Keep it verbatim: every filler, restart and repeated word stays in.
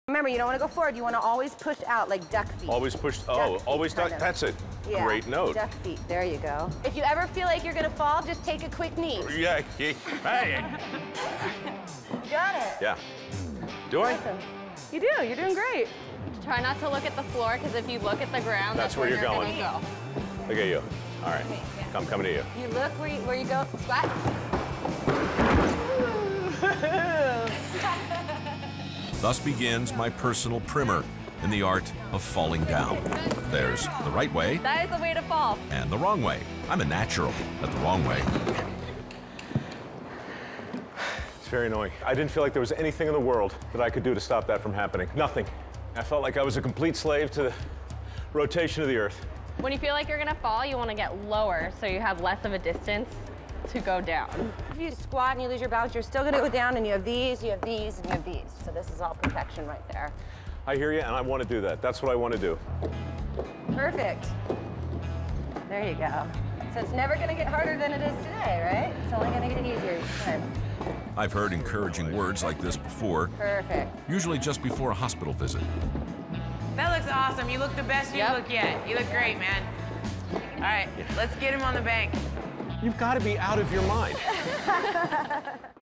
Remember, you don't want to go forward. You want to always push out, like duck feet. Always push, oh, feet, always duck, kind of. that's a Yeah, great note. Duck feet, there you go. If you ever feel like you're going to fall, just take a quick knee. Yeah, yeah, hey. Got it. Yeah. Do I? Awesome. You do, you're doing great. Try not to look at the floor, because if you look at the ground, That's that's, where where you're you're going. gonna go. Look at you. All right, Okay, yeah. come, coming to you. You look where you, where you go. Squat. Thus begins my personal primer in the art of falling down. There's the right way That is the way to fall. and the wrong way. I'm a natural at the wrong way. It's very annoying. I didn't feel like there was anything in the world that I could do to stop that from happening. Nothing. I felt like I was a complete slave to the rotation of the earth. When you feel like you're gonna fall, you wanna get lower so you have less of a distance to go down. If you squat and you lose your balance, you're still going to go down, and you have these, you have these, and you have these. So this is all protection right there. I hear you, and I want to do that. That's what I want to do. Perfect. There you go. So it's never going to get harder than it is today, right? It's only going to get easier each time. I've heard encouraging words like this before, Perfect. usually just before a hospital visit. That looks awesome. You look the best you Yep. look yet. You look great, man. All right, let's get him on the bank. You've got to be out of your mind.